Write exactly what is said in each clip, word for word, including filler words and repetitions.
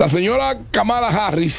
La señora Kamala Harris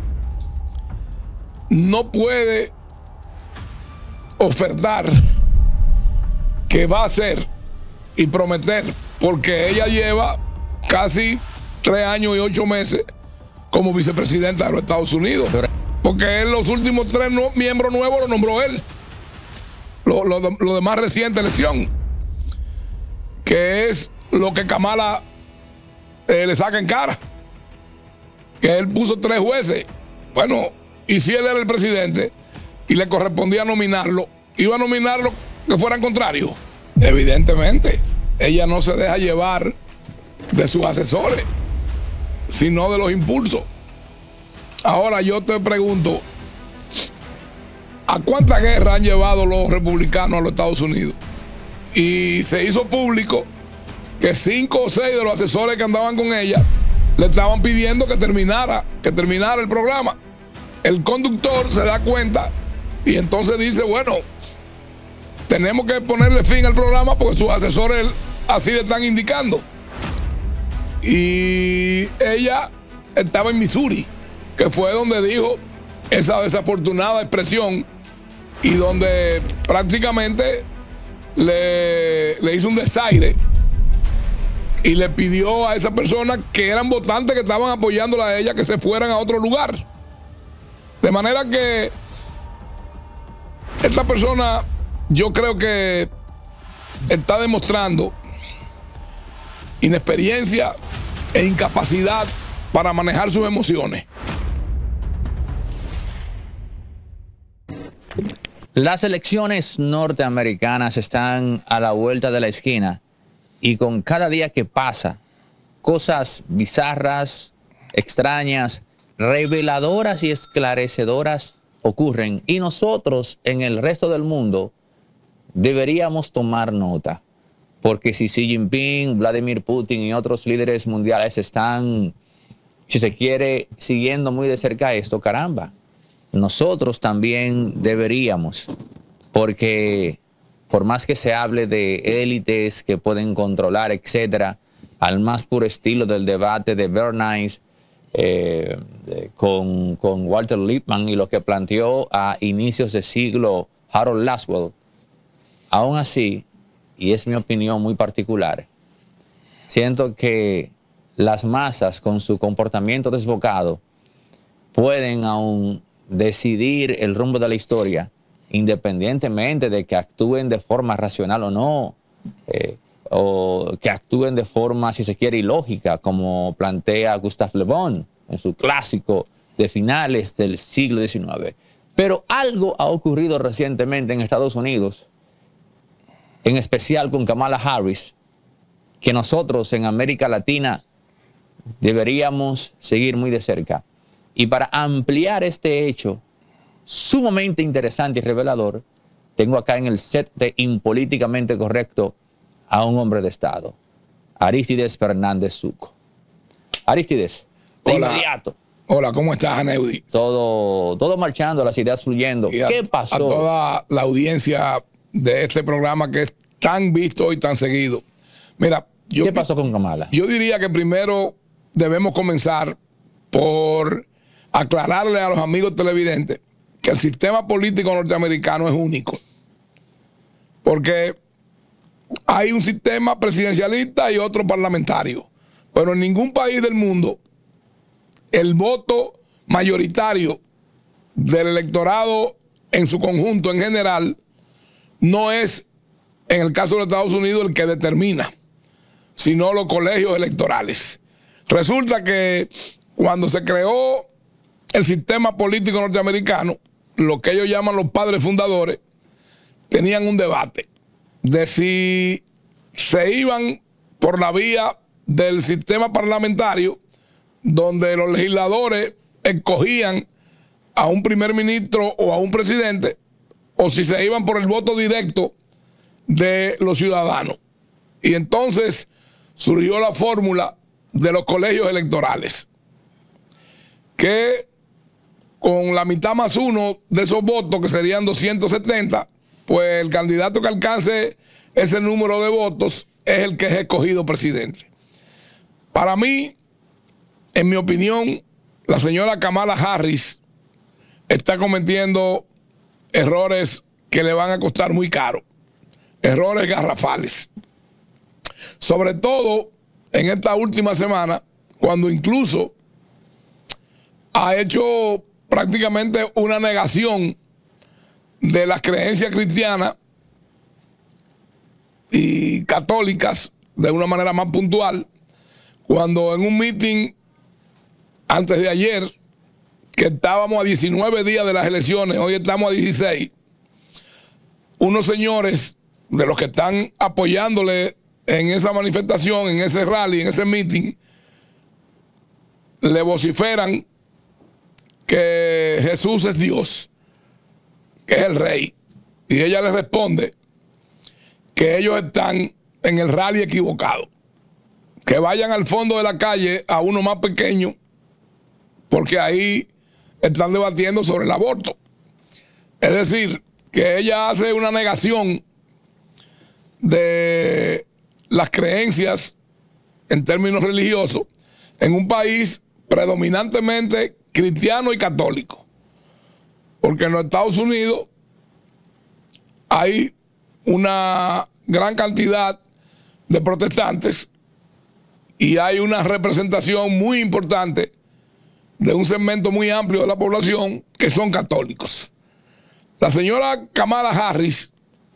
no puede ofertar que va a hacer y prometer, porque ella lleva casi tres años y ocho meses como vicepresidenta de los Estados Unidos. Porque él, los últimos tres no, miembros nuevos los nombró él. Lo, lo, lo de más reciente elección, que es lo que Kamala eh, le saca en cara, que él puso tres jueces. Bueno, y si él era el presidente y le correspondía nominarlo, iba a nominarlo que fueran contrarios. Evidentemente, ella no se deja llevar de sus asesores, sino de los impulsos. Ahora yo te pregunto, ¿a cuánta guerra han llevado los republicanos a los Estados Unidos? Y se hizo público que cinco o seis de los asesores que andaban con ella le estaban pidiendo que terminara, que terminara el programa. El conductor se da cuenta y entonces dice, bueno, tenemos que ponerle fin al programa porque sus asesores así le están indicando. Y ella estaba en Missouri, que fue donde dijo esa desafortunada expresión y donde prácticamente le, le hizo un desaire y le pidió a esa persona que eran votantes que estaban apoyándola a ella que se fueran a otro lugar. De manera que esta persona, yo creo que está demostrando inexperiencia e incapacidad para manejar sus emociones. Las elecciones norteamericanas están a la vuelta de la esquina y con cada día que pasa, cosas bizarras, extrañas, reveladoras y esclarecedoras ocurren, y nosotros en el resto del mundo deberíamos tomar nota, porque si Xi Jinping, Vladimir Putin y otros líderes mundiales están, si se quiere, siguiendo muy de cerca esto, caramba, nosotros también deberíamos, porque por más que se hable de élites que pueden controlar, etcétera, al más puro estilo del debate de Bernays eh, con, con Walter Lippmann y lo que planteó a inicios de siglo Harold Laswell, aún así, y es mi opinión muy particular, siento que las masas con su comportamiento desbocado pueden aún decidir el rumbo de la historia, independientemente de que actúen de forma racional o no, eh, o que actúen de forma, si se quiere, ilógica, como plantea Gustave Le Bon en su clásico de finales del siglo diecinueve. Pero algo ha ocurrido recientemente en Estados Unidos, en especial con Kamala Harris, que nosotros en América Latina deberíamos seguir muy de cerca. Y para ampliar este hecho sumamente interesante y revelador, tengo acá en el set de Impolíticamente Correcto a un hombre de Estado, Arístides Fernández Succo. Arístides, de Hola. inmediato. Hola, ¿cómo estás, Aneudi? Todo, todo marchando, las ideas fluyendo. Y a, ¿Qué pasó? A toda la audiencia de este programa que es tan visto y tan seguido. Mira, yo, ¿Qué pasó con Kamala? Yo diría que primero debemos comenzar por aclararle a los amigos televidentes que el sistema político norteamericano es único. Porque hay un sistema presidencialista y otro parlamentario. Pero en ningún país del mundo el voto mayoritario del electorado en su conjunto, en general, no es, en el caso de los Estados Unidos, el que determina, sino los colegios electorales. Resulta que cuando se creó el sistema político norteamericano, lo que ellos llaman los padres fundadores, tenían un debate de si se iban por la vía del sistema parlamentario, donde los legisladores escogían a un primer ministro o a un presidente, o si se iban por el voto directo de los ciudadanos. Y entonces surgió la fórmula de los colegios electorales, que con la mitad más uno de esos votos, que serían doscientos setenta, pues el candidato que alcance ese número de votos es el que es escogido presidente. Para mí, en mi opinión, la señora Kamala Harris está cometiendo errores que le van a costar muy caro, errores garrafales. Sobre todo en esta última semana, cuando incluso ha hecho prácticamente una negación de las creencias cristianas y católicas de una manera más puntual, cuando en un meeting antes de ayer, que estábamos a diecinueve días de las elecciones, hoy estamos a dieciséis, unos señores de los que están apoyándole en esa manifestación, en ese rally, en ese meeting, le vociferan que Jesús es Dios, que es el rey. Y ella le responde que ellos están en el rally equivocado, que vayan al fondo de la calle a uno más pequeño, porque ahí están debatiendo sobre el aborto. Es decir, que ella hace una negación de las creencias en términos religiosos en un país predominantemente cristiano y católico. Porque en los Estados Unidos hay una gran cantidad de protestantes y hay una representación muy importante de un segmento muy amplio de la población que son católicos. La señora Kamala Harris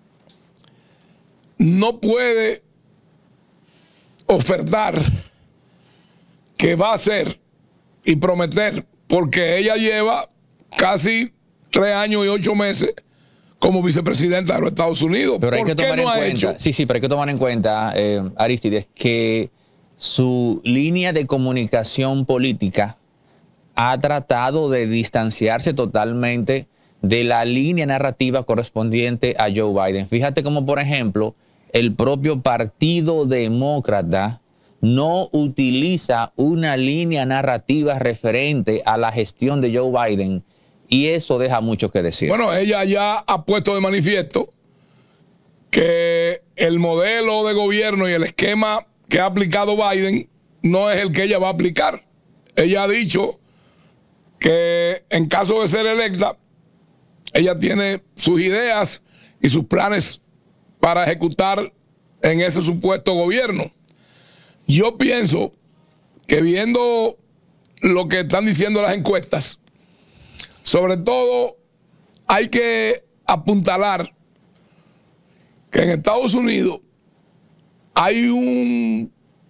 no puede ofertar que va a hacer y prometer, porque ella lleva casi tres años y ocho meses como vicepresidenta de los Estados Unidos. Pero hay ¿Por que qué tomar no en ha cuenta, hecho? sí, sí, pero hay que tomar en cuenta, eh, Aristides, que su línea de comunicación política ha tratado de distanciarse totalmente de la línea narrativa correspondiente a Joe Biden. Fíjate como, por ejemplo, el propio Partido Demócrata no utiliza una línea narrativa referente a la gestión de Joe Biden, y eso deja mucho que decir. Bueno, ella ya ha puesto de manifiesto que el modelo de gobierno y el esquema que ha aplicado Biden no es el que ella va a aplicar. Ella ha dicho que en caso de ser electa, ella tiene sus ideas y sus planes para ejecutar en ese supuesto gobierno. Yo pienso que viendo lo que están diciendo las encuestas, sobre todo hay que apuntalar que en Estados Unidos hay un,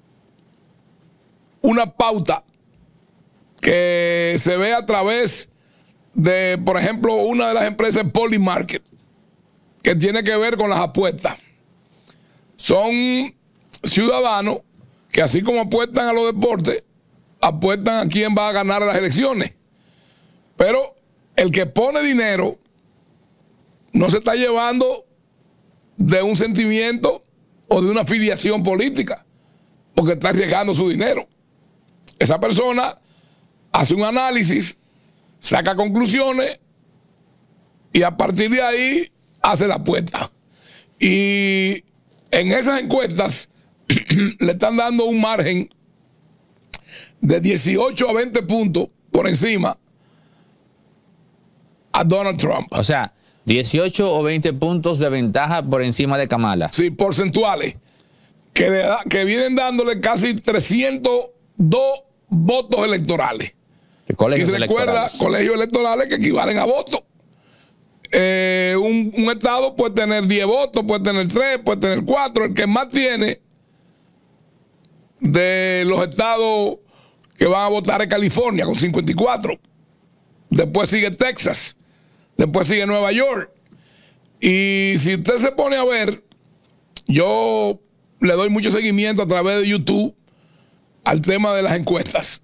una pauta que se ve a través de, por ejemplo, una de las empresas Polymarket, que tiene que ver con las apuestas. Son ciudadanos que, así como apuestan a los deportes, apuestan a quién va a ganar las elecciones. Pero el que pone dinero no se está llevando de un sentimiento o de una afiliación política, porque está arriesgando su dinero. Esa persona hace un análisis, saca conclusiones y a partir de ahí hace la apuesta. Y en esas encuestas le están dando un margen de dieciocho a veinte puntos por encima a Donald Trump. O sea, dieciocho o veinte puntos de ventaja por encima de Kamala. Sí, porcentuales, que, le da, que vienen dándole casi trescientos dos votos electorales. De colegios y recuerda, electorales. colegios electorales que equivalen a votos. Eh, un, un estado puede tener diez votos, puede tener tres, puede tener cuatro. El que más tiene de los estados que van a votar es California, con cincuenta y cuatro. Después sigue Texas. Después sigue Nueva York. Y si usted se pone a ver, yo le doy mucho seguimiento a través de YouTube al tema de las encuestas.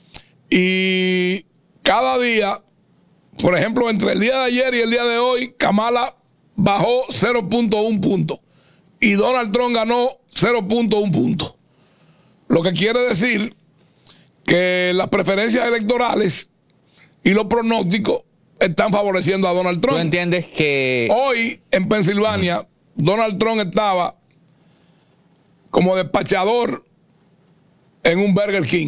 Y cada día, por ejemplo, entre el día de ayer y el día de hoy, Kamala bajó cero punto uno punto y Donald Trump ganó cero punto uno punto. Lo que quiere decir que las preferencias electorales y los pronósticos están favoreciendo a Donald Trump. ¿Tú entiendes que Hoy en Pensilvania, Donald Trump estaba como despachador en un Burger King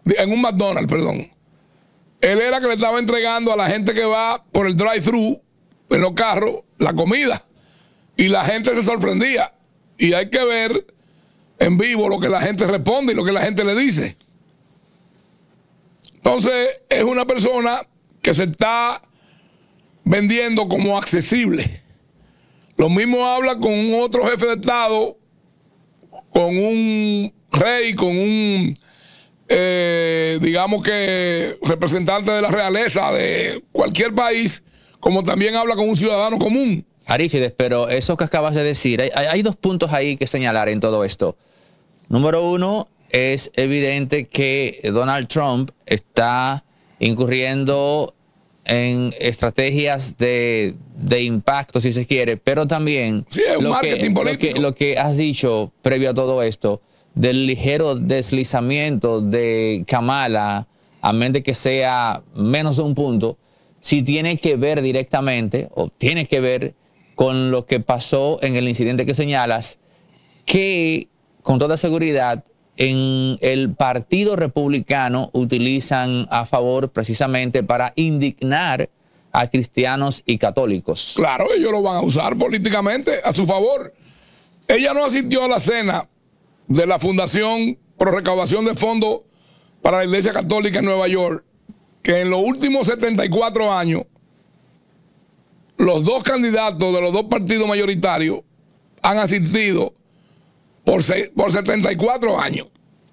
en un McDonald's, perdón. Él era que le estaba entregando a la gente que va por el drive-thru en los carros la comida. Y la gente se sorprendía. Y hay que ver en vivo lo que la gente responde y lo que la gente le dice. Entonces, es una persona que se está vendiendo como accesible. Lo mismo habla con un otro jefe de Estado, con un rey, con un, eh, digamos que, representante de la realeza de cualquier país, como también habla con un ciudadano común. Arícides, pero eso que acabas de decir, hay, hay dos puntos ahí que señalar en todo esto. Número uno, es evidente que Donald Trump está incurriendo en estrategias de, de impacto, si se quiere, pero también sí, es un lo, marketing que, político. Lo, que, lo que has dicho previo a todo esto, del ligero deslizamiento de Kamala, a menos de que sea menos de un punto, si tiene que ver directamente, o tiene que ver con lo que pasó en el incidente que señalas, que con toda seguridad en el Partido Republicano utilizan a favor precisamente para indignar a cristianos y católicos. Claro, ellos lo van a usar políticamente a su favor. Ella no asistió a la cena de la Fundación Pro Recaudación de Fondos para la Iglesia Católica en Nueva York, que en los últimos setenta y cuatro años los dos candidatos de los dos partidos mayoritarios han asistido por, seis, por setenta y cuatro años.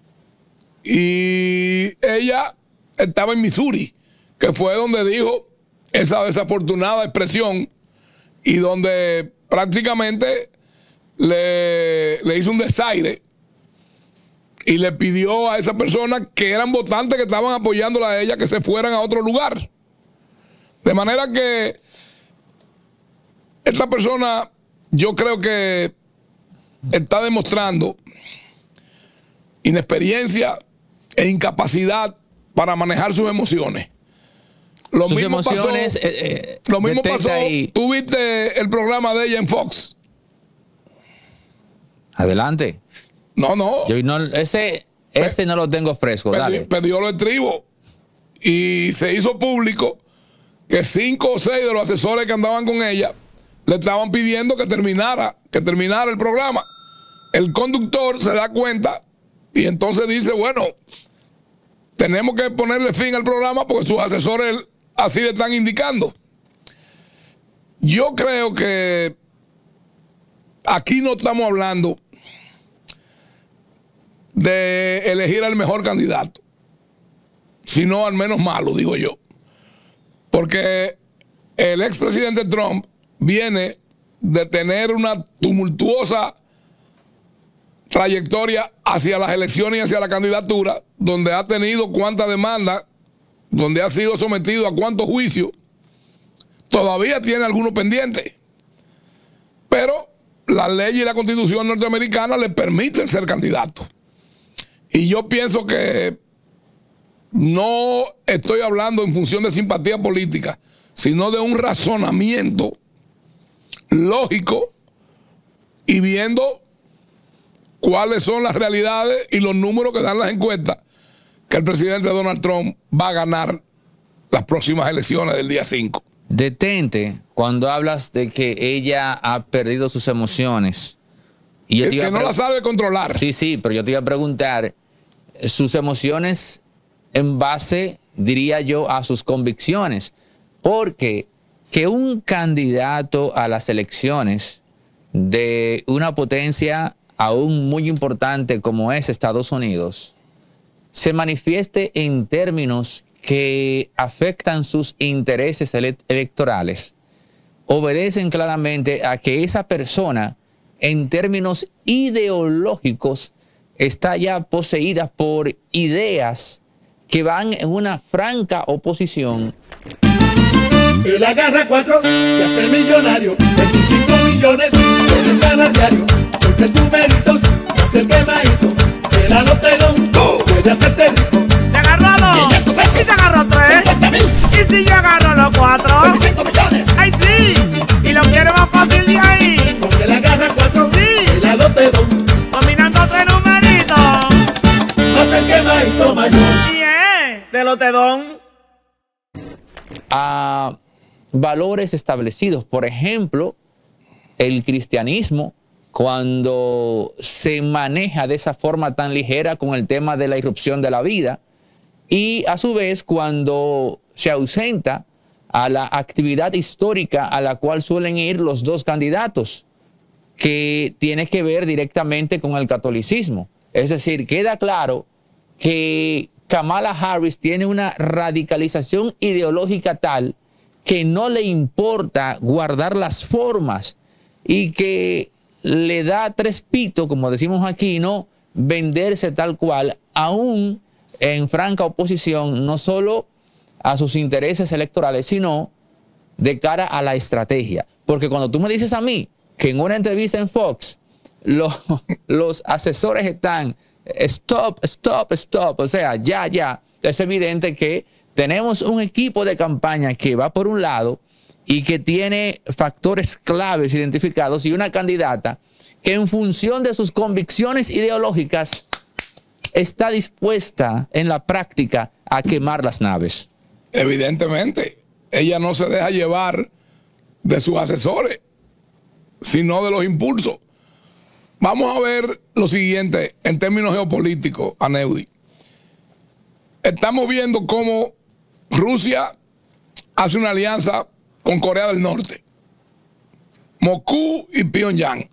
Y ella estaba en Missouri, que fue donde dijo esa desafortunada expresión y donde prácticamente le, le hizo un desaire y le pidió a esa persona que eran votantes que estaban apoyándola a ella que se fueran a otro lugar. De manera que esta persona, yo creo que está demostrando inexperiencia e incapacidad para manejar sus emociones. Lo sus mismo emociones, pasó, eh, eh, lo mismo pasó ahí. Tú viste el programa de ella en Fox. Adelante. No, no. Yo no ese, ese Per, no lo tengo fresco. Perdió, dale. perdió los estribos. Y se hizo público que cinco o seis de los asesores que andaban con ella le estaban pidiendo que terminara, que terminara el programa. El conductor se da cuenta y entonces dice, bueno, tenemos que ponerle fin al programa porque sus asesores así le están indicando. Yo creo que aquí no estamos hablando de elegir al mejor candidato, sino al menos malo, digo yo. Porque el expresidente Trump viene de tener una tumultuosa trayectoria hacia las elecciones y hacia la candidatura, donde ha tenido cuántas demandas, donde ha sido sometido a cuántos juicios. Todavía tiene algunos pendientes, pero la ley y la constitución norteamericana le permiten ser candidato. Y yo pienso que no estoy hablando en función de simpatía política, sino de un razonamiento lógico y viendo cuáles son las realidades y los números que dan las encuestas, que el presidente Donald Trump va a ganar las próximas elecciones del día cinco. Detente cuando hablas de que ella ha perdido sus emociones. Y yo es te iba que no la sabe controlar. Sí, sí, pero yo te iba a preguntar sus emociones en base, diría yo, a sus convicciones. Porque que un candidato a las elecciones de una potencia aún muy importante como es Estados Unidos se manifieste en términos que afectan sus intereses ele- electorales, obedecen claramente a que esa persona, en términos ideológicos, está ya poseída por ideas que van en una franca oposición. Él agarra cuatro y hace millonario, veinticinco millones, puedes ganar diario. Son tres numeritos, más el quemadito, el alotedón, puede hacerte rico. Se agarró a dos, y se agarró tres, y si yo agarro los cuatro, veinticinco millones, ay sí, y lo quiero más fácil de ahí, porque él agarra cuatro, sí, el alotedón, dominando tres numeritos, más el quemadito mayor. y de lotedón. A valores establecidos. Por ejemplo, el cristianismo, cuando se maneja de esa forma tan ligera con el tema de la irrupción de la vida, y a su vez cuando se ausenta a la actividad histórica a la cual suelen ir los dos candidatos, que tiene que ver directamente con el catolicismo. Es decir, queda claro que Kamala Harris tiene una radicalización ideológica tal que no le importa guardar las formas y que le da tres pitos, como decimos aquí, no venderse tal cual, aún en franca oposición, no solo a sus intereses electorales, sino de cara a la estrategia. Porque cuando tú me dices a mí que en una entrevista en Fox los, los asesores están stop, stop, stop, o sea, ya, ya, es evidente que tenemos un equipo de campaña que va por un lado y que tiene factores claves identificados y una candidata que en función de sus convicciones ideológicas está dispuesta en la práctica a quemar las naves. Evidentemente, ella no se deja llevar de sus asesores, sino de los impulsos. Vamos a ver lo siguiente en términos geopolíticos, Aneudi. Estamos viendo cómo Rusia hace una alianza con Corea del Norte, Moscú y Pyongyang,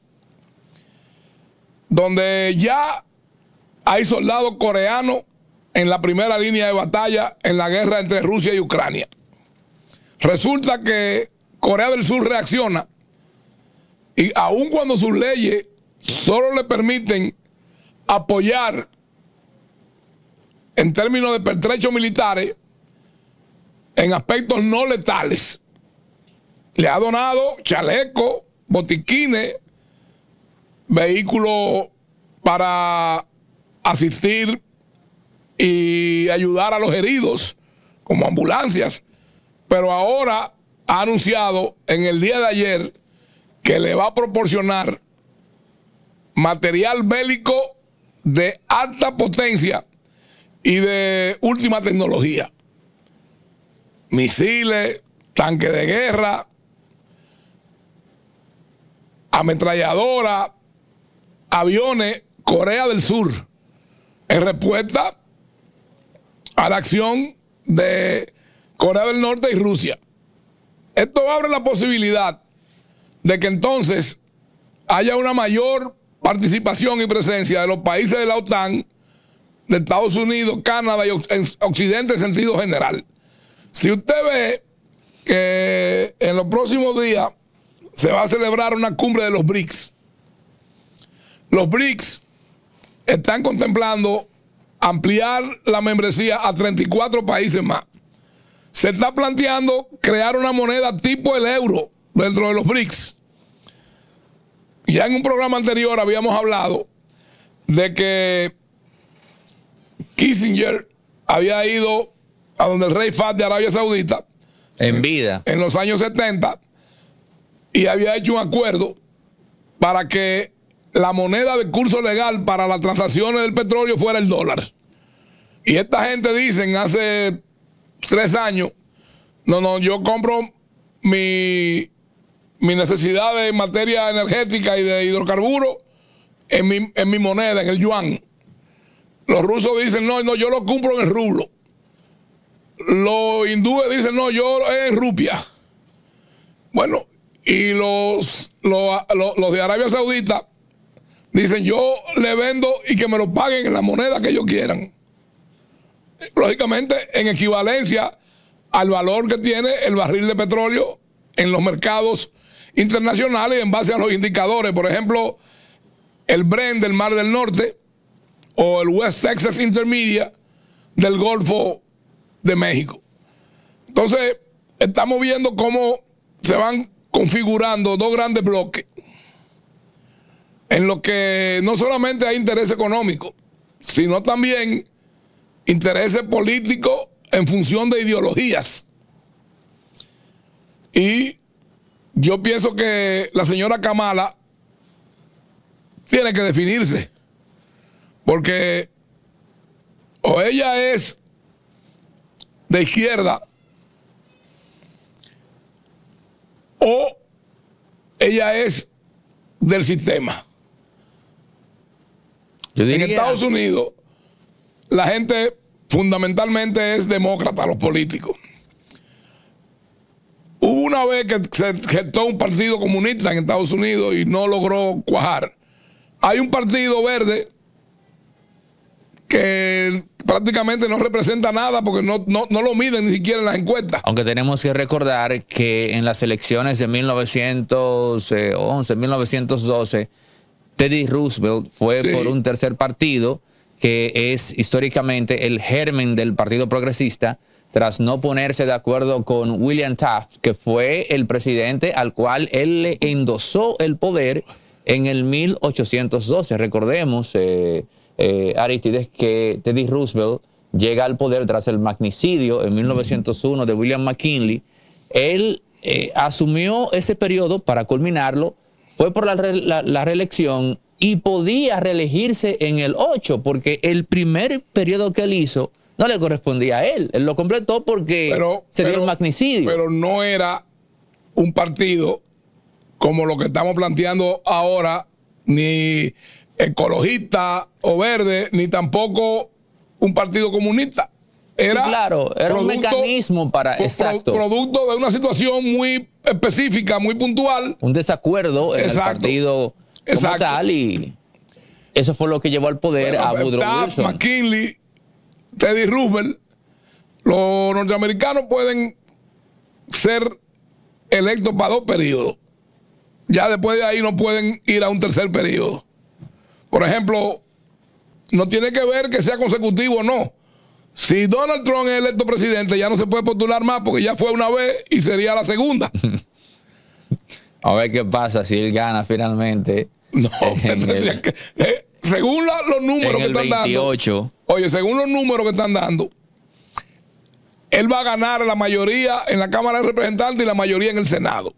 donde ya hay soldados coreanos en la primera línea de batalla en la guerra entre Rusia y Ucrania. Resulta que Corea del Sur reacciona y aun cuando sus leyes solo le permiten apoyar en términos de pertrechos militares en aspectos no letales, le ha donado chalecos, botiquines, vehículos para asistir y ayudar a los heridos, como ambulancias, pero ahora ha anunciado en el día de ayer que le va a proporcionar material bélico de alta potencia y de última tecnología. Misiles, tanques de guerra, ametralladoras, aviones, Corea del Sur, en respuesta a la acción de Corea del Norte y Rusia. Esto abre la posibilidad de que entonces haya una mayor participación y presencia de los países de la OTAN, de Estados Unidos, Canadá y Occidente en sentido general. Si usted ve que en los próximos días se va a celebrar una cumbre de los BRICS, los BRICS están contemplando ampliar la membresía a treinta y cuatro países más. Se está planteando crear una moneda tipo el euro dentro de los BRICS. Ya en un programa anterior habíamos hablado de que Kissinger había ido a donde el rey Fahd de Arabia Saudita en vida en los años setenta y había hecho un acuerdo para que la moneda de curso legal para las transacciones del petróleo fuera el dólar. Y esta gente dicen hace tres años, no, no, yo compro mi, mi necesidad de materia energética y de hidrocarburos en mi, en mi moneda, en el yuan. Los rusos dicen, no, no, yo lo compro en el rublo. Los hindúes dicen, no, yo en rupia. Bueno, y los, los, los, los de Arabia Saudita dicen, yo le vendo y que me lo paguen en la moneda que ellos quieran. Lógicamente, en equivalencia al valor que tiene el barril de petróleo en los mercados internacionales en base a los indicadores. Por ejemplo, el Brent del Mar del Norte o el West Texas Intermediate del Golfo de México. Entonces, estamos viendo cómo se van configurando dos grandes bloques en lo que no solamente hay interés económico, sino también intereses políticos en función de ideologías. Y yo pienso que la señora Kamala tiene que definirse, porque o ella es de izquierda o ella es del sistema. Yo diría, en Estados Unidos, la gente fundamentalmente es demócrata, los políticos. Hubo una vez que se gestó un partido comunista en Estados Unidos y no logró cuajar. Hay un partido verde que prácticamente no representa nada porque no, no, no lo miden ni siquiera en las encuestas. Aunque tenemos que recordar que en las elecciones de mil novecientos once, mil novecientos doce, Teddy Roosevelt fue Sí. por un tercer partido que es históricamente el germen del Partido Progresista, tras no ponerse de acuerdo con William Taft, que fue el presidente al cual él le endosó el poder en el mil ochocientos doce. Recordemos, eh, eh, Aristides, que Teddy Roosevelt llega al poder tras el magnicidio en mil novecientos uno de William McKinley. Él eh, asumió ese periodo para culminarlo, fue por la, re, la, la reelección y podía reelegirse en el ocho, porque el primer periodo que él hizo no le correspondía a él. Él lo completó porque Pero, se dio pero- el magnicidio. Pero no era un partido como lo que estamos planteando ahora, ni ecologista o verde, ni tampoco un partido comunista. Era Sí, claro, era un mecanismo para- pro- exacto. producto de una situación muy específica, muy puntual. Un desacuerdo en Exacto. el partido como Exacto. tal, y eso fue lo que llevó al poder a Bueno, Woodrow Taft, Wilson. McKinley, Teddy Roosevelt, los norteamericanos pueden ser electos para dos periodos. Ya después de ahí no pueden ir a un tercer periodo. Por ejemplo, no tiene que ver que sea consecutivo o no. Si Donald Trump es electo presidente, ya no se puede postular más porque ya fue una vez y sería la segunda. A ver qué pasa si él gana finalmente. No, en tendría el, que- eh, según la- los números en que el están dando. veintiocho. Oye, según los números que están dando, él va a ganar la mayoría en la Cámara de Representantes y la mayoría en el Senado.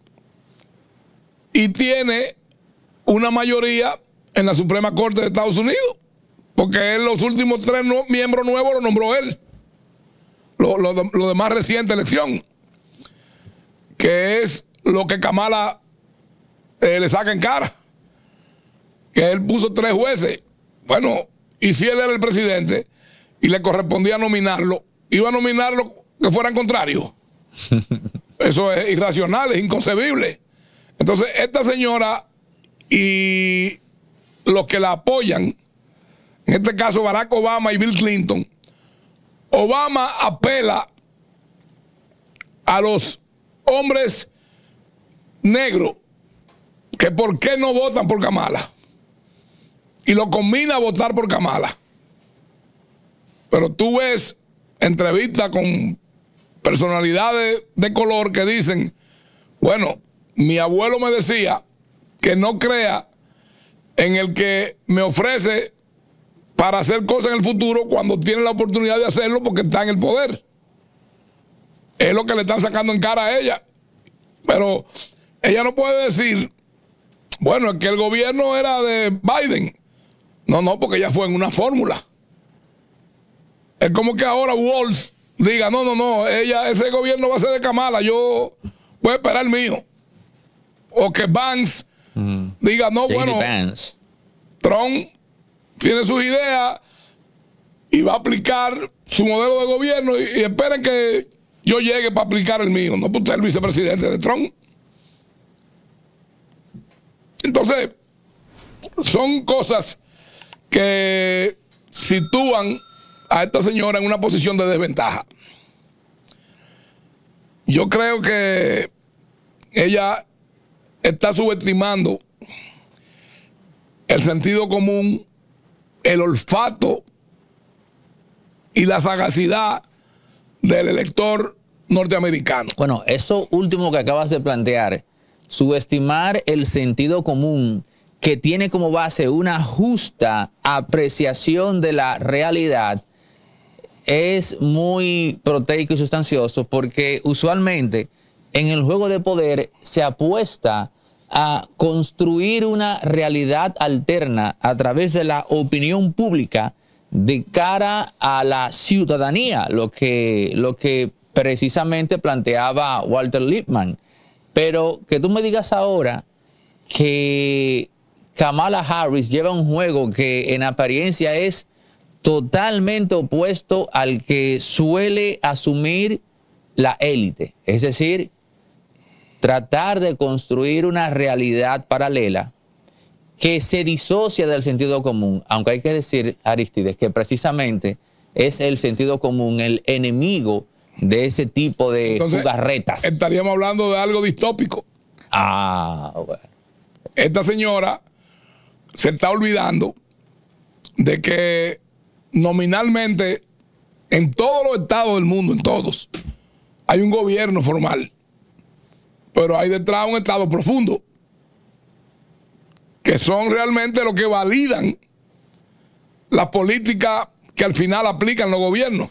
Y tiene una mayoría en la Suprema Corte de Estados Unidos, porque él, los últimos tres no- miembros nuevos los nombró él. Lo, lo de- lo de más reciente elección, que es lo que Kamala eh, le saca en cara. Que él puso tres jueces. Bueno, y si él era el presidente y le correspondía nominarlo, iba a nominarlo que fueran contrarios. Eso es irracional, es inconcebible. Entonces, esta señora y los que la apoyan, en este caso Barack Obama y Bill Clinton, Obama apela a los hombres negros que por qué no votan por Kamala. Y lo combina a votar por Kamala. Pero tú ves entrevistas con personalidades de color que dicen, bueno, mi abuelo me decía que no crea en el que me ofrece para hacer cosas en el futuro cuando tiene la oportunidad de hacerlo porque está en el poder. Es lo que le están sacando en cara a ella. Pero ella no puede decir, bueno, es que el gobierno era de Biden. No, no, porque ella fue en una fórmula. Es como que ahora Walz diga, no, no, no, ella, ese gobierno va a ser de Kamala, yo voy a esperar el mío. O que Vance Mm. diga, no, J D bueno, Vance. Trump tiene sus ideas y va a aplicar su modelo de gobierno y, y esperen que yo llegue para aplicar el mío. No, pues usted es el vicepresidente de Trump. Entonces, son cosas que sitúan a esta señora en una posición de desventaja. Yo creo que ella está subestimando el sentido común, el olfato y la sagacidad del elector norteamericano. Bueno, eso último que acabas de plantear, subestimar el sentido común que tiene como base una justa apreciación de la realidad, es muy proteico y sustancioso, porque usualmente en el juego de poder se apuesta a construir una realidad alterna a través de la opinión pública de cara a la ciudadanía, lo que, lo que precisamente planteaba Walter Lippmann. Pero que tú me digas ahora que Kamala Harris lleva un juego que en apariencia es totalmente opuesto al que suele asumir la élite. Es decir, tratar de construir una realidad paralela que se disocia del sentido común, aunque hay que decir, Aristides, que precisamente es el sentido común el enemigo de ese tipo de Entonces, jugarretas. Estaríamos hablando de algo distópico. Ah, bueno. Esta señora se está olvidando de que nominalmente en todos los estados del mundo, en todos, hay un gobierno formal, pero hay detrás un estado profundo, que son realmente los que validan las políticas que al final aplican los gobiernos.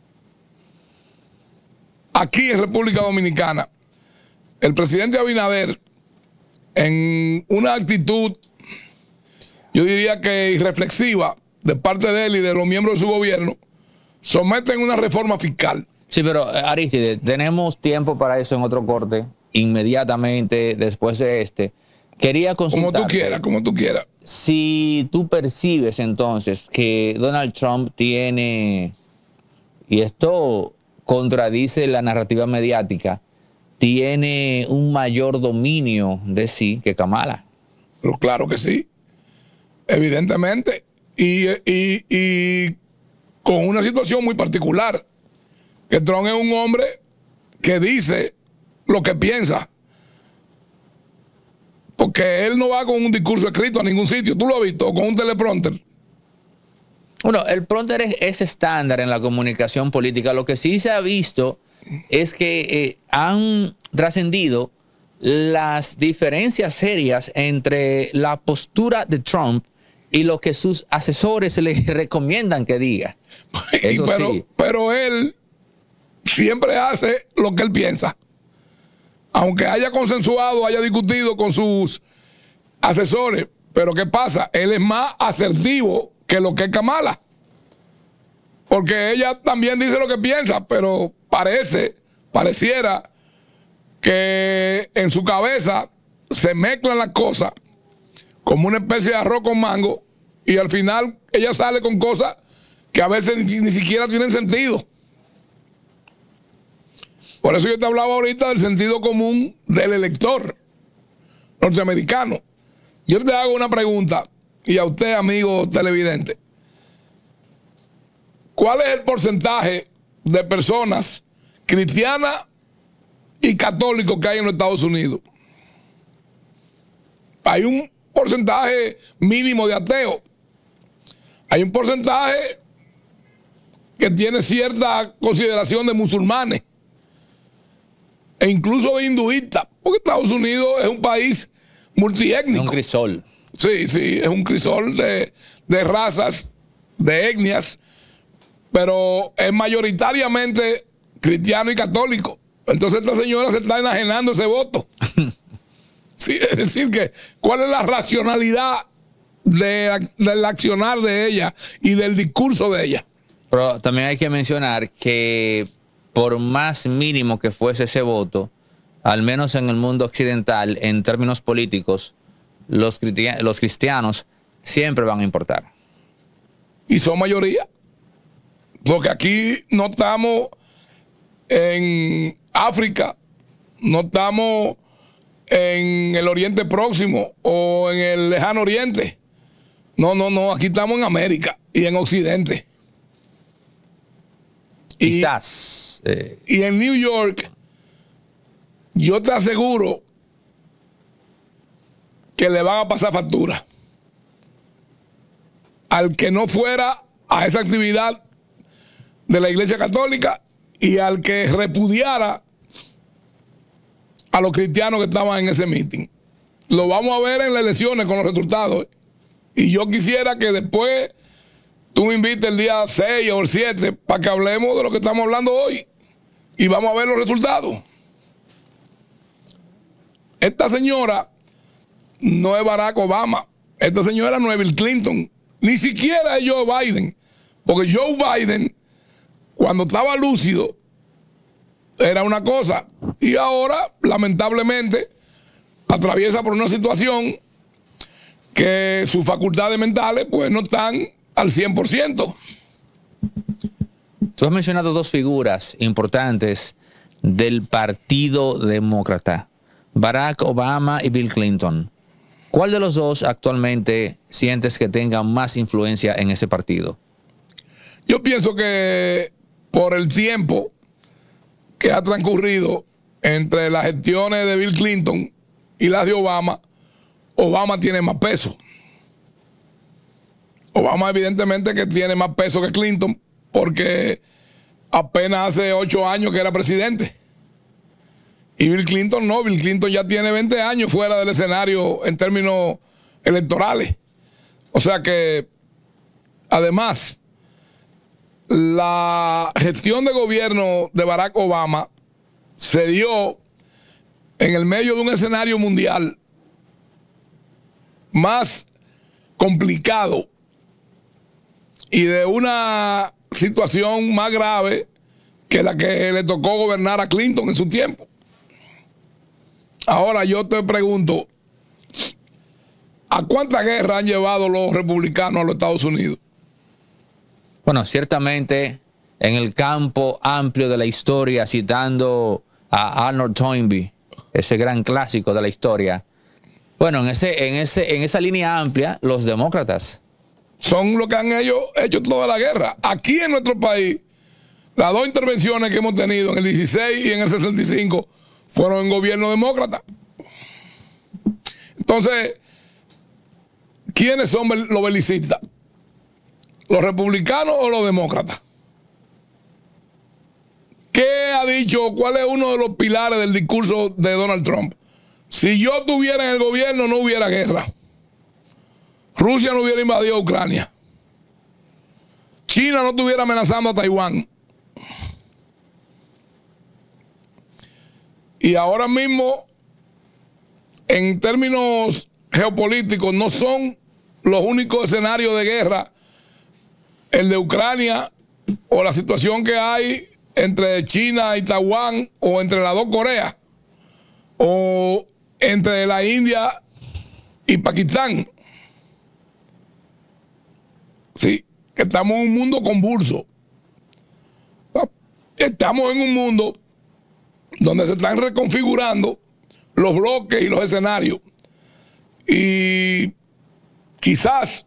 Aquí en República Dominicana, el presidente Abinader, en una actitud, yo diría que irreflexiva, de parte de él y de los miembros de su gobierno, someten una reforma fiscal. Sí, pero Aristides, tenemos tiempo para eso en otro corte, inmediatamente después de este. Quería consultarte. Como tú quieras, como tú quieras. Si tú percibes entonces que Donald Trump tiene, y esto contradice la narrativa mediática, tiene un mayor dominio de sí que Kamala. Pero claro que sí, evidentemente. Y, y, y con una situación muy particular, que Trump es un hombre que dice lo que piensa. Porque él no va con un discurso escrito a ningún sitio. ¿Tú lo has visto? Con un teleprompter. Bueno, el prompter es, es estándar en la comunicación política. Lo que sí se ha visto es que eh, han trascendido las diferencias serias entre la postura de Trump y lo que sus asesores le recomiendan que diga. Eso pero, sí. pero él siempre hace lo que él piensa. Aunque haya consensuado, haya discutido con sus asesores. Pero ¿qué pasa? Él es más asertivo que lo que es Kamala. Porque ella también dice lo que piensa, pero parece, pareciera que en su cabeza se mezclan las cosas como una especie de arroz con mango y al final ella sale con cosas que a veces ni, ni siquiera tienen sentido. Por eso yo te hablaba ahorita del sentido común del elector norteamericano. Yo te hago una pregunta, y a usted, amigo televidente. ¿Cuál es el porcentaje de personas cristianas y católicos que hay en los Estados Unidos? Hay un porcentaje mínimo de ateos. Hay un porcentaje que tiene cierta consideración de musulmanes e incluso de hinduistas, porque Estados Unidos es un país multiétnico. Un crisol. Sí, sí, es un crisol de, de razas, de etnias, pero es mayoritariamente cristiano y católico. Entonces esta señora se está enajenando ese voto. Sí, es decir, que ¿cuál es la racionalidad de, del accionar de ella y del discurso de ella? Pero también hay que mencionar que por más mínimo que fuese ese voto, al menos en el mundo occidental, en términos políticos, los, cristianos, los cristianos siempre van a importar. Y son mayoría. Porque aquí no estamos en África, no estamos en el Oriente Próximo o en el Lejano Oriente. No, no, no, aquí estamos en América y en Occidente. Quizás. Y, eh, y en New York, yo te aseguro que le van a pasar factura al que no fuera a esa actividad de la Iglesia Católica y al que repudiara a los cristianos que estaban en ese meeting. Lo vamos a ver en las elecciones con los resultados. Y yo quisiera que después tú me invites el día seis o el siete para que hablemos de lo que estamos hablando hoy. Y vamos a ver los resultados. Esta señora no es Barack Obama. Esta señora no es Bill Clinton. Ni siquiera es Joe Biden. Porque Joe Biden, cuando estaba lúcido, era una cosa. Y ahora, lamentablemente, atraviesa por una situación que sus facultades mentales pues no están al cien por ciento. Tú has mencionado dos figuras importantes del Partido Demócrata, Barack Obama y Bill Clinton. ¿Cuál de los dos actualmente sientes que tenga más influencia en ese partido? Yo pienso que por el tiempo que ha transcurrido entre las gestiones de Bill Clinton y las de Obama, Obama tiene más peso. Obama evidentemente que tiene más peso que Clinton porque apenas hace ocho años que era presidente. Y Bill Clinton no, Bill Clinton ya tiene veinte años fuera del escenario en términos electorales. O sea que, además, la gestión de gobierno de Barack Obama se dio en el medio de un escenario mundial más complicado y de una situación más grave que la que le tocó gobernar a Clinton en su tiempo. Ahora yo te pregunto, ¿a cuántas guerras han llevado los republicanos a los Estados Unidos? Bueno, ciertamente en el campo amplio de la historia, citando a Arnold Toynbee, ese gran clásico de la historia, bueno, en, ese, en, ese, en esa línea amplia, los demócratas son los que han hecho, hecho toda la guerra. Aquí en nuestro país, las dos intervenciones que hemos tenido en el dieciséis y en el sesenta y cinco fueron en gobierno demócrata. Entonces, ¿quiénes son los belicistas? ¿Los republicanos o los demócratas? ¿Qué ha dicho? ¿Cuál es uno de los pilares del discurso de Donald Trump? Si yo estuviera en el gobierno, no hubiera guerra. Rusia no hubiera invadido Ucrania. China no estuviera amenazando a Taiwán. Y ahora mismo, en términos geopolíticos, no son los únicos escenarios de guerra el de Ucrania o la situación que hay entre China y Taiwán o entre las dos Coreas o entre la India y Pakistán. Sí, que estamos en un mundo convulso. Estamos en un mundo donde se están reconfigurando los bloques y los escenarios. Y quizás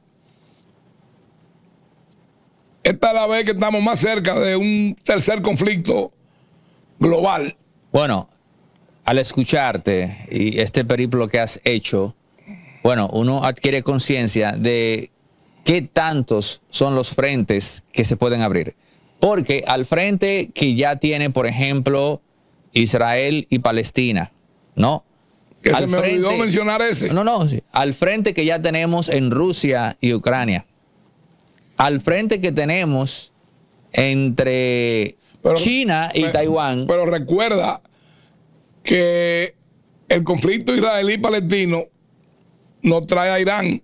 esta es la vez que estamos más cerca de un tercer conflicto global. Bueno, al escucharte y este periplo que has hecho, bueno, uno adquiere conciencia de qué tantos son los frentes que se pueden abrir. Porque al frente que ya tiene, por ejemplo, Israel y Palestina, ¿no? Que al se me frente, olvidó mencionar ese. No, no, sí, al frente que ya tenemos en Rusia y Ucrania. Al frente que tenemos entre pero, China y pero, Taiwán. Pero recuerda que el conflicto israelí-palestino nos trae a Irán.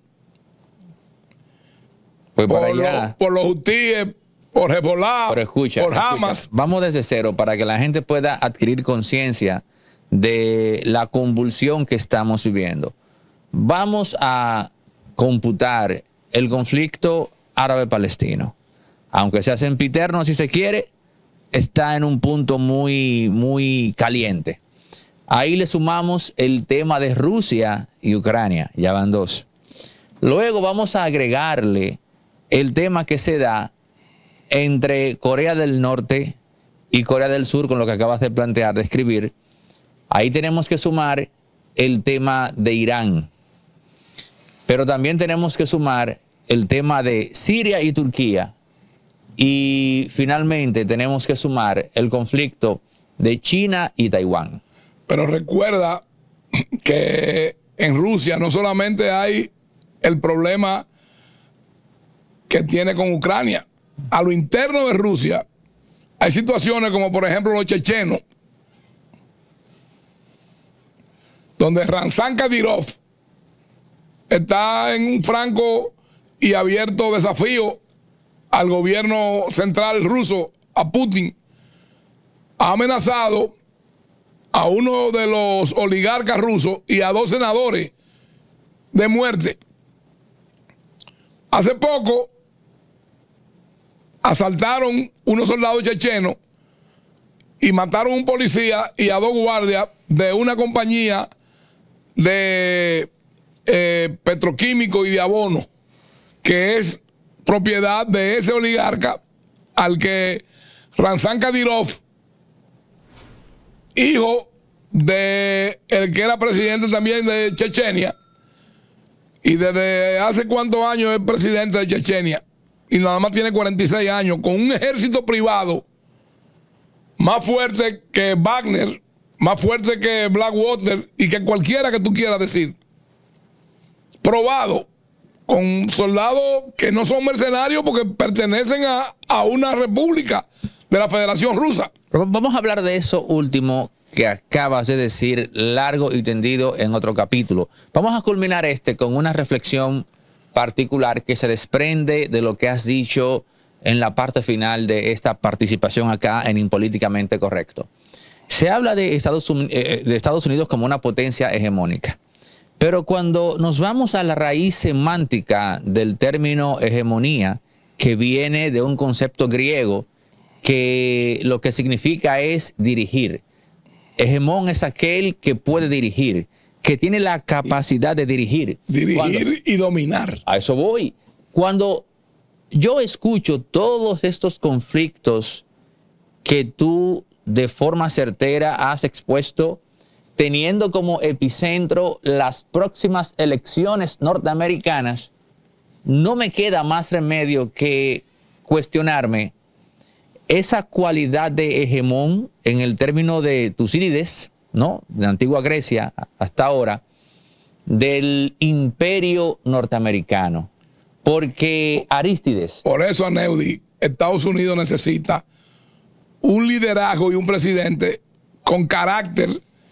Pues por, para allá. Lo, por los hutíes, por Hezbollah, pero escucha, por Hamas. Escucha. Vamos desde cero para que la gente pueda adquirir conciencia de la convulsión que estamos viviendo. Vamos a computar el conflicto árabe-palestino. Aunque sea sempiterno, si se quiere, está en un punto muy, muy caliente. Ahí le sumamos el tema de Rusia y Ucrania, ya van dos. Luego vamos a agregarle el tema que se da entre Corea del Norte y Corea del Sur, con lo que acabas de plantear, de escribir. Ahí tenemos que sumar el tema de Irán. Pero también tenemos que sumar el tema de Siria y Turquía. Y finalmente tenemos que sumar el conflicto de China y Taiwán. Pero recuerda que en Rusia no solamente hay el problema que tiene con Ucrania. A lo interno de Rusia hay situaciones como por ejemplo los chechenos, donde Ramzan Kadyrov está en un franco y abierto desafío al gobierno central ruso, a Putin, ha amenazado a uno de los oligarcas rusos y a dos senadores de muerte. Hace poco asaltaron unos soldados chechenos y mataron a un policía y a dos guardias de una compañía de eh, petroquímico y de abono, que es propiedad de ese oligarca al que Ramzan Kadyrov, hijo de el que era presidente también de Chechenia, y desde hace cuántos años es presidente de Chechenia, y nada más tiene cuarenta y seis años, con un ejército privado más fuerte que Wagner, más fuerte que Blackwater y que cualquiera que tú quieras decir. Probado, con soldados que no son mercenarios porque pertenecen a, a una república de la Federación Rusa. Pero vamos a hablar de eso último que acabas de decir, largo y tendido en otro capítulo. Vamos a culminar este con una reflexión particular que se desprende de lo que has dicho en la parte final de esta participación acá en Impolíticamente Correcto. Se habla de Estados, de Estados Unidos como una potencia hegemónica, pero cuando nos vamos a la raíz semántica del término hegemonía, que viene de un concepto griego que lo que significa es dirigir. Hegemón es aquel que puede dirigir, que tiene la capacidad de dirigir. Dirigir Cuando, y dominar. A eso voy. Cuando yo escucho todos estos conflictos que tú de forma certera has expuesto, teniendo como epicentro las próximas elecciones norteamericanas, no me queda más remedio que cuestionarme esa cualidad de hegemón en el término de Tucídides, ¿no?, de la antigua Grecia hasta ahora, del imperio norteamericano. Porque Arístides... Por eso, Aneudi, Estados Unidos necesita un liderazgo y un presidente con carácter,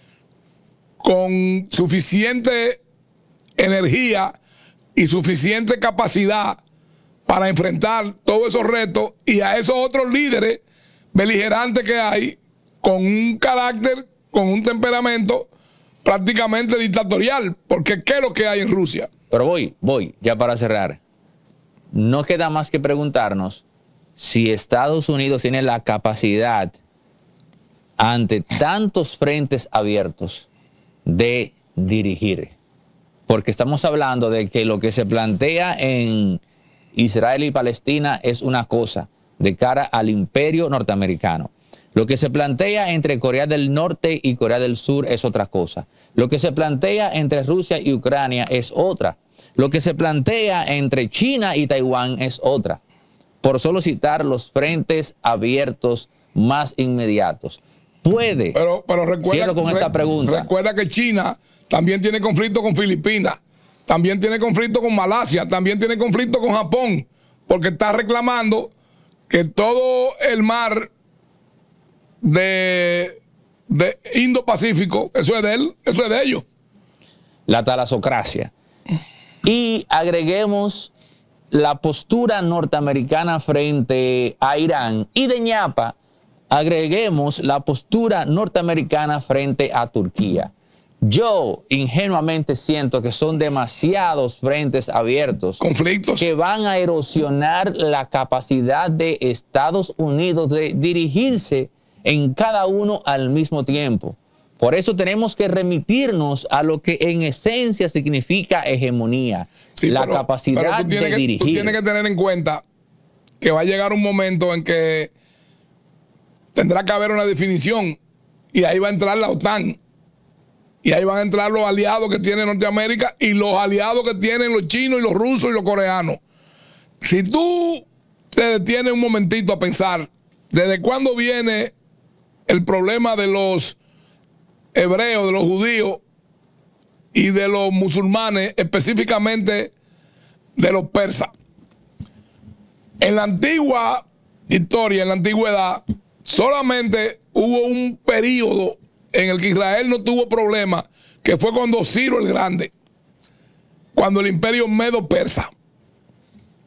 con suficiente energía y suficiente capacidad para enfrentar todos esos retos, y a esos otros líderes beligerantes que hay con un carácter, con un temperamento prácticamente dictatorial, porque ¿qué es lo que hay en Rusia? Pero voy, voy, ya para cerrar. No queda más que preguntarnos si Estados Unidos tiene la capacidad, ante tantos frentes abiertos, de dirigir. Porque estamos hablando de que lo que se plantea en Israel y Palestina es una cosa de cara al imperio norteamericano. Lo que se plantea entre Corea del Norte y Corea del Sur es otra cosa. Lo que se plantea entre Rusia y Ucrania es otra. Lo que se plantea entre China y Taiwán es otra. Por solo citar los frentes abiertos más inmediatos. Puede. Pero, pero recuerda, cierro con esta pregunta. Recuerda que China también tiene conflicto con Filipinas, también tiene conflicto con Malasia, también tiene conflicto con Japón, porque está reclamando que todo el mar de, de Indo-Pacífico, eso es de él, eso es de ellos. La talasocracia. Y agreguemos la postura norteamericana frente a Irán, y de ñapa agreguemos la postura norteamericana frente a Turquía. Yo ingenuamente siento que son demasiados frentes abiertos, conflictos que van a erosionar la capacidad de Estados Unidos de dirigirse en cada uno al mismo tiempo. Por eso tenemos que remitirnos a lo que en esencia significa hegemonía, sí, la pero, capacidad pero de que, dirigir. Tú tienes que tener en cuenta que va a llegar un momento en que tendrá que haber una definición, y ahí va a entrar la OTAN. Y ahí van a entrar los aliados que tiene Norteamérica y los aliados que tienen los chinos y los rusos y los coreanos. Si tú te detienes un momentito a pensar, ¿desde cuándo viene el problema de los hebreos, de los judíos y de los musulmanes, específicamente de los persas? En la antigua historia, en la antigüedad, solamente hubo un periodo en el que Israel no tuvo problema, que fue cuando Ciro el Grande, cuando el imperio medo-persa.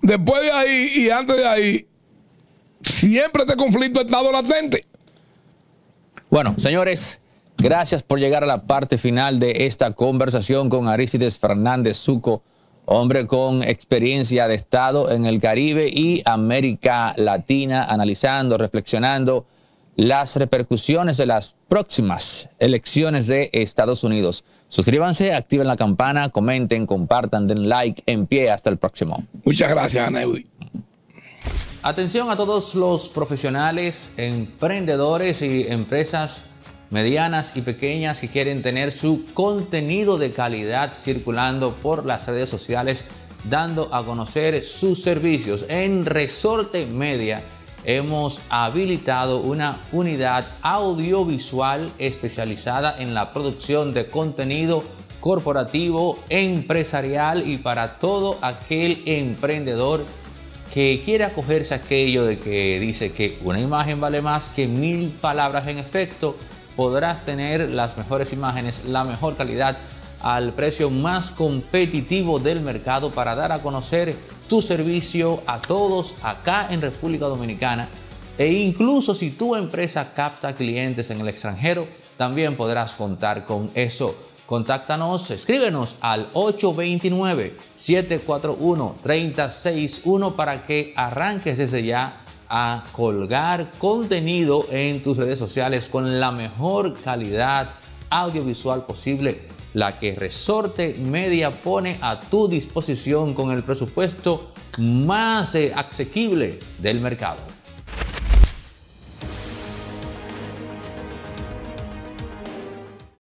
después de ahí y antes de ahí, siempre este conflicto ha estado latente. Bueno, señores, gracias por llegar a la parte final de esta conversación con Arístides Fernández Succo, hombre con experiencia de Estado en el Caribe y América Latina, analizando, reflexionando las repercusiones de las próximas elecciones de Estados Unidos. Suscríbanse, activen la campana, comenten, compartan, den like, en pie. Hasta el próximo. Muchas gracias, Aneudi. Atención a todos los profesionales, emprendedores y empresas medianas y pequeñas que quieren tener su contenido de calidad circulando por las redes sociales, dando a conocer sus servicios. En Resorte Media hemos habilitado una unidad audiovisual especializada en la producción de contenido corporativo, empresarial y para todo aquel emprendedor que quiere acogerse a aquello de que dice que una imagen vale más que mil palabras. En efecto, podrás tener las mejores imágenes, la mejor calidad, al precio más competitivo del mercado para dar a conocer tu servicio a todos acá en República Dominicana. E incluso si tu empresa capta clientes en el extranjero, también podrás contar con eso. Contáctanos, escríbenos al ocho dos nueve, siete cuatro uno, tres cero seis uno para que arranques desde ya a colgar contenido en tus redes sociales con la mejor calidad audiovisual posible, la que Resorte Media pone a tu disposición con el presupuesto más eh, asequible del mercado.